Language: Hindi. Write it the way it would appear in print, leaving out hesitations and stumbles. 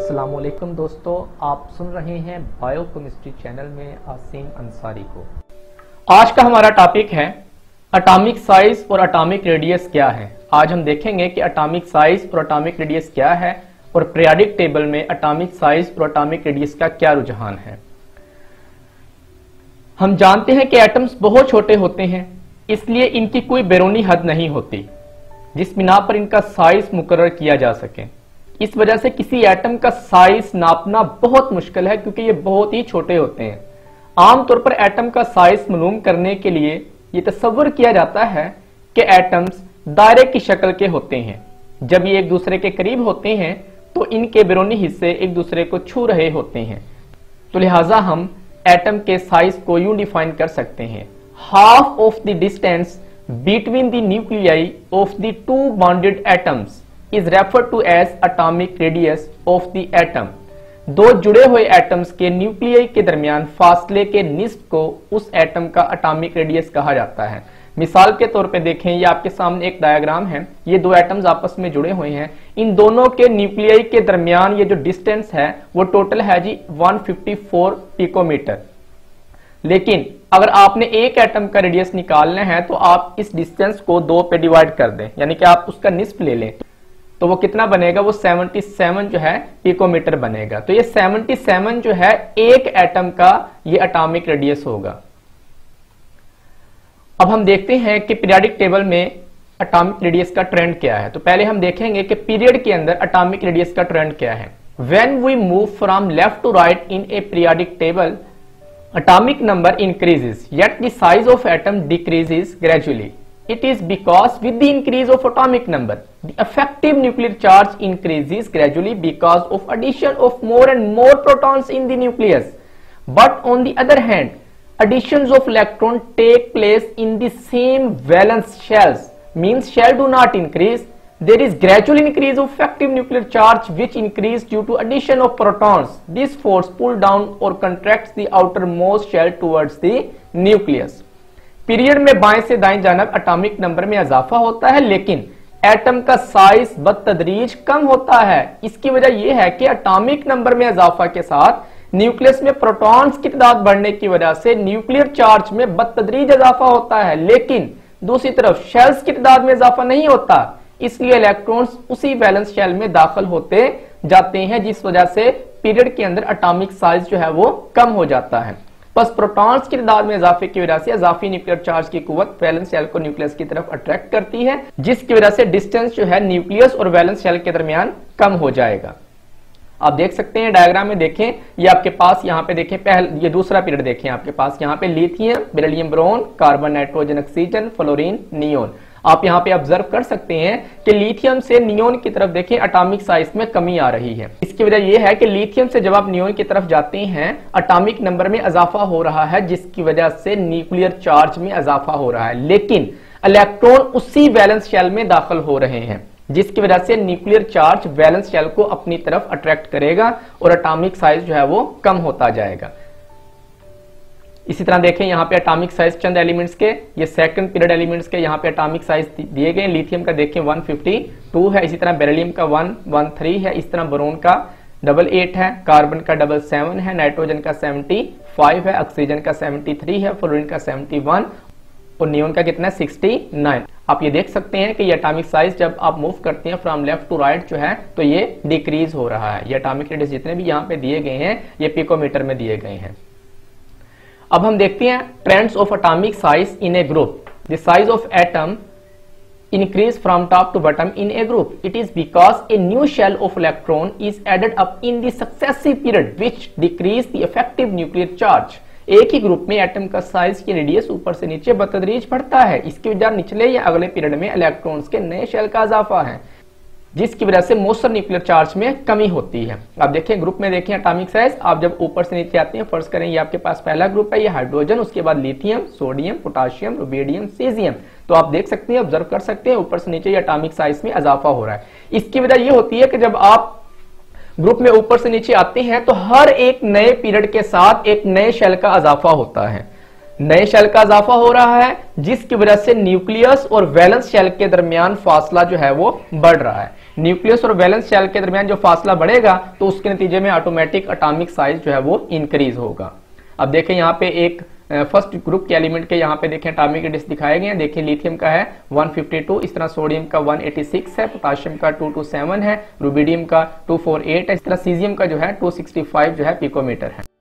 अस्सलामुअलैकुम दोस्तों, आप सुन रहे हैं बायोकेमिस्ट्री चैनल में आसिम अंसारी को। आज का हमारा टॉपिक है एटॉमिक साइज और एटॉमिक रेडियस क्या है। आज हम देखेंगे कि एटॉमिक साइज और एटॉमिक रेडियस क्या है और पीरियोडिक टेबल में एटॉमिक साइज और एटॉमिक रेडियस का क्या रुझान है। हम जानते हैं कि एटम्स बहुत छोटे होते हैं, इसलिए इनकी कोई बैरूनी हद नहीं होती जिस बिना पर इनका साइज मुकर्रर किया जा सके। इस वजह से किसी एटम का साइज नापना बहुत मुश्किल है, क्योंकि ये बहुत ही छोटे होते हैं। आमतौर पर एटम का साइज मालूम करने के लिए ये तस्वर किया जाता है कि एटम्स दायरे की शक्ल के होते हैं। जब ये एक दूसरे के करीब होते हैं तो इनके बैरूनी हिस्से एक दूसरे को छू रहे होते हैं, तो लिहाजा हम एटम के साइज को यूं डिफाइन कर सकते हैं: half of the distance between the nuclei of the two bonded atoms is referred to as atomic radius of the atom। दो जुड़े हुए एटम्स के न्यूक्लियाई के दरमियान फासले के निस्ब को उस एटम का एटॉमिक रेडियस कहा जाता है। मिसाल के तौर पे देखें, ये आपके सामने एक डायग्राम है। ये दो एटम्स आपस में जुड़े हुए हैं। इन दोनों के न्यूक्लियाई के दरमियान ये जो डिस्टेंस है वो टोटल है जी 154 पिकोमीटर। लेकिन अगर आपने एक एटम का रेडियस निकालना है तो आप इस डिस्टेंस को 2 पे डिवाइड कर दें, यानी कि आप उसका निस्ब ले लें, तो वो कितना बनेगा? वो 77 जो है पिकोमीटर बनेगा। तो ये 77 जो है एक एटम का ये एटॉमिक रेडियस होगा। अब हम देखते हैं कि पीरियोडिक टेबल में एटॉमिक रेडियस का ट्रेंड क्या है। तो पहले हम देखेंगे कि पीरियड के अंदर एटॉमिक रेडियस का ट्रेंड क्या है। When we move from left to right in a periodic table, atomic number increases, yet the size of atom decreases gradually. It is because with the increase of atomic number, the effective nuclear charge increases gradually because of addition of more and more protons in the nucleus. But on the other hand, additions of electrons take place in the same valence shells, means shell do not increase. There is gradual increase of effective nuclear charge which increase due to addition of protons. This force pull down or contracts the outermost shell towards the nucleus. Period में बाएं से दाएं जानब एटॉमिक नंबर में इजाफा होता है, लेकिन एटम का साइज बतदरीज कम होता है। इसकी वजह यह है कि एटॉमिक नंबर में इजाफा के साथ न्यूक्लियस में प्रोटॉन्स की तादाद बढ़ने की वजह से न्यूक्लियर चार्ज में बतदरीज इजाफा होता है, लेकिन दूसरी तरफ शेल्स की तादाद में इजाफा नहीं होता। इसलिए इलेक्ट्रॉन्स उसी वैलेंस शेल में दाखिल होते जाते हैं, जिस वजह से पीरियड के अंदर एटॉमिक साइज जो है वो कम हो जाता है। बस प्रोटॉन्स की तादाद में इजाफे की वजह से इजाफी न्यूक्लियर चार्ज की कुव्वत वैलेंस शेल को न्यूक्लियस की तरफ अट्रैक्ट करती है, जिसकी वजह से डिस्टेंस जो है न्यूक्लियस और वैलेंस शेल के दरमियान कम हो जाएगा। आप देख सकते हैं डायग्राम में, देखें ये आपके पास यहाँ पे देखें, पहले ये दूसरा पीरियड देखें, आपके पास यहाँ पे lithium, beryllium, boron, carbon, nitrogen, oxygen, fluorine, neon. आप यहाँ पे ऑब्जर्व कर सकते हैं कि लिथियम से नियोन की तरफ देखें एटॉमिक साइज में कमी आ रही है। इसकी वजह यह है कि लिथियम से जब आप नियोन की तरफ जाते हैं एटॉमिक नंबर में इजाफा हो रहा है, जिसकी वजह से न्यूक्लियर चार्ज में इजाफा हो रहा है, लेकिन इलेक्ट्रॉन उसी वैलेंस शेल में दाखिल हो रहे हैं, जिसकी वजह से न्यूक्लियर चार्ज वैलेंस शेल को अपनी तरफ अट्रैक्ट करेगा और एटॉमिक साइज जो है वो कम होता जाएगा। इसी तरह देखें यहाँ पे एटॉमिक साइज चंद एलिमेंट्स के, ये सेकंड पीरियड एलिमेंट्स के यहाँ पे एटॉमिक साइज दिए गए। लिथियम का देखें 152 है, इसी तरह बेरिलियम का 113 है, इस तरह बोरोन का 88 है, कार्बन का 77 है, नाइट्रोजन का 75 है, ऑक्सीजन का 73 है, फ्लोरीन का 71 और नियोन का कितना है 69। आप ये देख सकते हैं कि ये एटॉमिक साइज जब आप मूव करते हैं फ्रॉम लेफ्ट टू राइट जो है तो ये डिक्रीज हो रहा है। ये एटॉमिक रेडियस जितने भी यहाँ पे दिए गए हैं ये पिकोमीटर में दिए गए हैं। अब हम देखते हैं trends of atomic size in a group. The size of atom increase from top to bottom in a group. It is because a new shell of electron is added up in the successive period which decrease the effective nuclear charge. एक ही ग्रुप में एटम का साइज की रेडियस ऊपर से नीचे बतदरीज बढ़ता है। इसकी वजह निचले या अगले पीरियड में इलेक्ट्रॉन्स के नए शेल का इजाफा है, जिसकी वजह से मोस्टर न्यूक्लियर चार्ज में कमी होती है। आप देखें ग्रुप में देखें एटॉमिक साइज, आप जब ऊपर से नीचे आते हैं, फर्ज करें ये आपके पास पहला ग्रुप है, ये हाइड्रोजन, उसके बाद lithium, sodium, potassium, rubidium, caesium. तो आप देख सकते हैं, ऑब्जर्व कर सकते हैं ऊपर से नीचे ये एटॉमिक साइज में इजाफा हो रहा है। इसकी वजह ये होती है कि जब आप ग्रुप में ऊपर से नीचे आते हैं तो हर एक नए पीरियड के साथ एक नए शेल का इजाफा होता है। नए शेल का इजाफा हो रहा है, जिसकी वजह से न्यूक्लियस और वैलेंस शेल के दरमियान फासला जो है वो बढ़ रहा है। न्यूक्लियस और वैलेंस शेल के दरमियान जो फासला बढ़ेगा तो उसके नतीजे में ऑटोमेटिक एटॉमिक साइज जो है वो इंक्रीज होगा। अब देखें यहाँ पे एक फर्स्ट ग्रुप के एलिमेंट के यहाँ पे देखें एटॉमिक रेडियस दिखाए गए हैं। देखिए लिथियम का है 152, इस तरह सोडियम का 186 है, पोटाशियम का 227 है, रुबिडियम का 248 है, इस तरह सीजियम का जो है 265 जो है पिकोमीटर है।